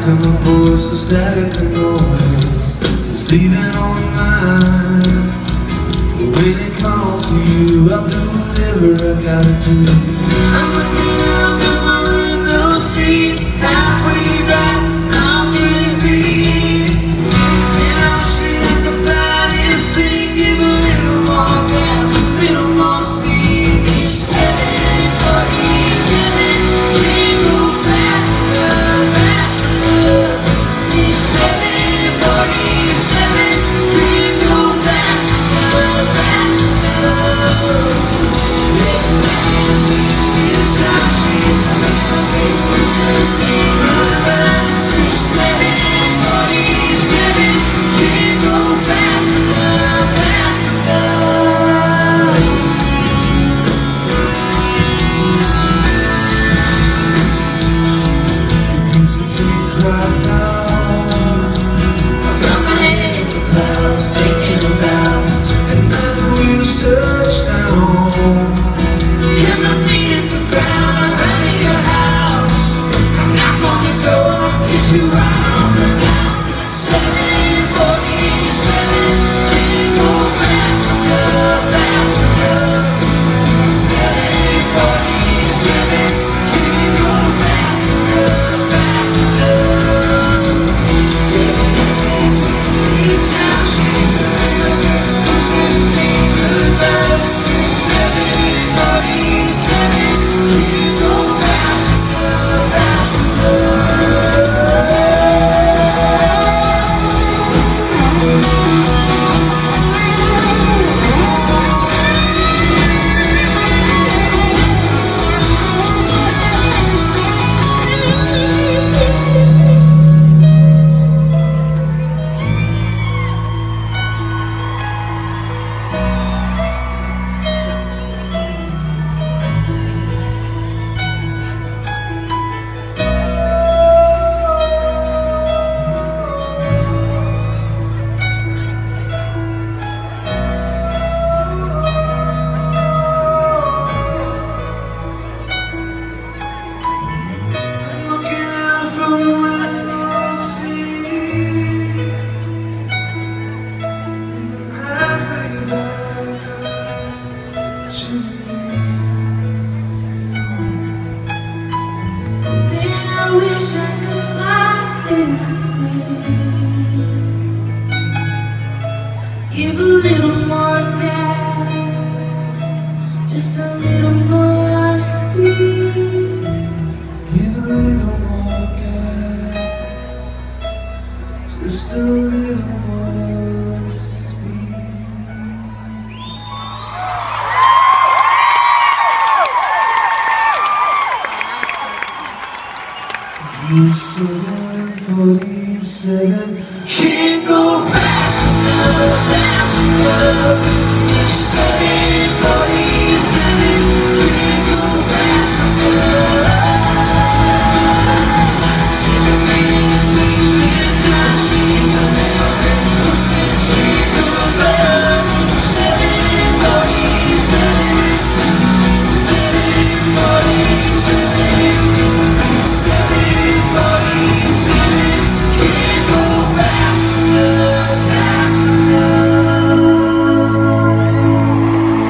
and the voice of static and noise is leaving on my mind. But when it calls to you, I'll do whatever I gotta do. I'm looking out from my window seat, halfway back, I'll drink beat. And I'm straight I can find it, sing, give a little more gas, a little more steam. It's 7:47, can't go faster, faster. It's 7:47, can't go faster, faster. Sweet seeds are chasing me, people to say goodbye. It's 7:47, can't go faster, faster. Right now, I've got my head in the clouds, thinking about another wheel's touchdown. And my feet in the ground, around in your house. I knock on the door, kiss you right on the mouth. 7:47, can't go faster, faster. 7:47, can't go faster, faster. Seeds now she's a little bit, so say goodbye. 7:47, can't go faster, faster. Looking out from the window seat, and I'm halfway back up to the Man, I wish I could fly this thing. Give a little more gas, just a little more speed. Give a little more gas, just a little more speed. You 7:47, can't go faster, faster. 7:47, can't go faster. Sweet seeds now she's a little bit closer to say goodbye. 7:47, 7:47. 7:47, can't go faster, faster.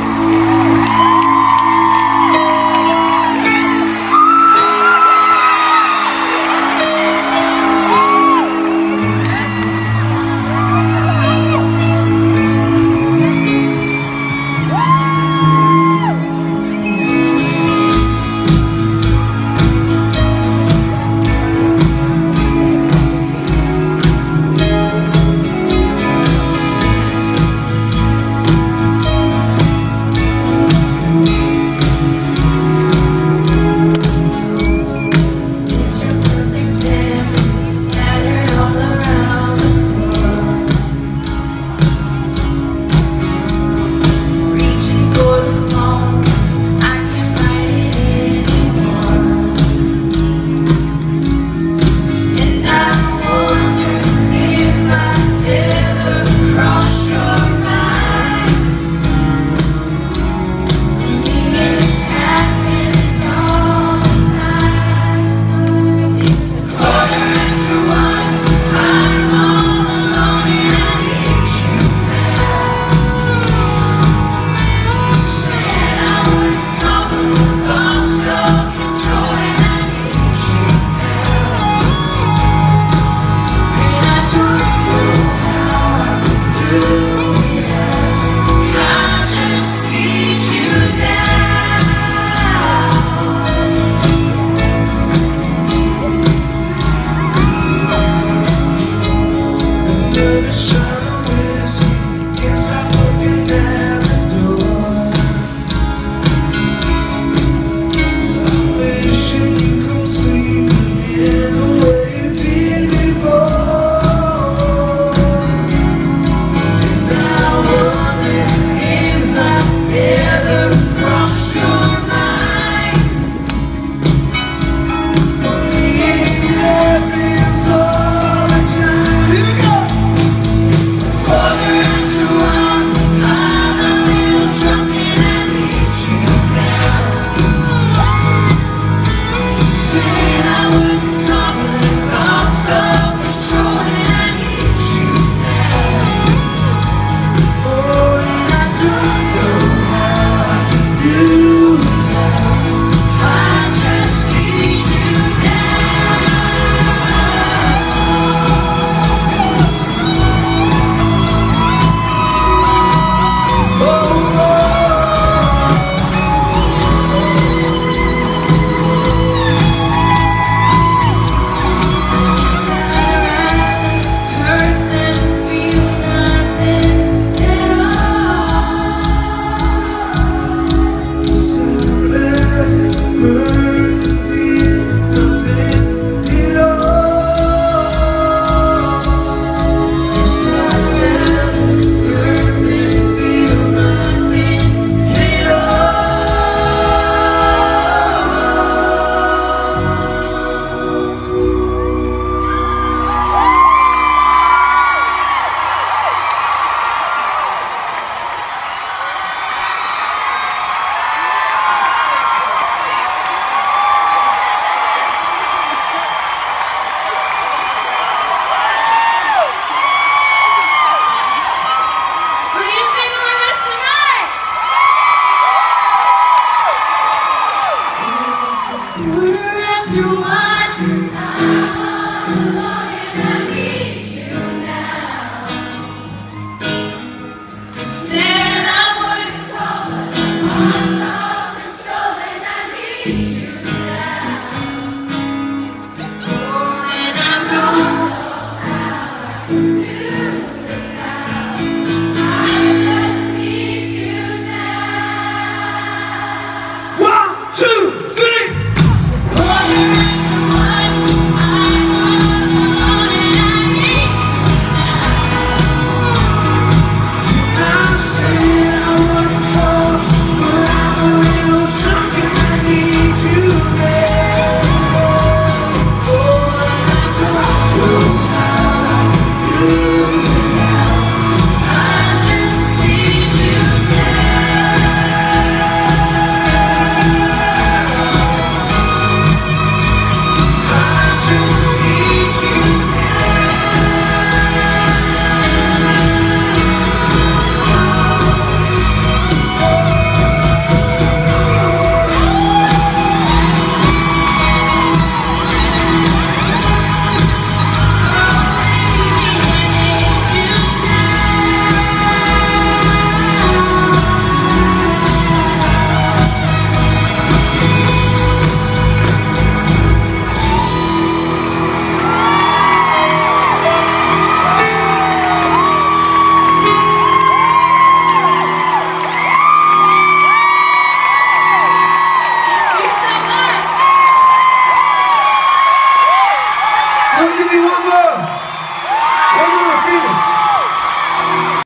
love.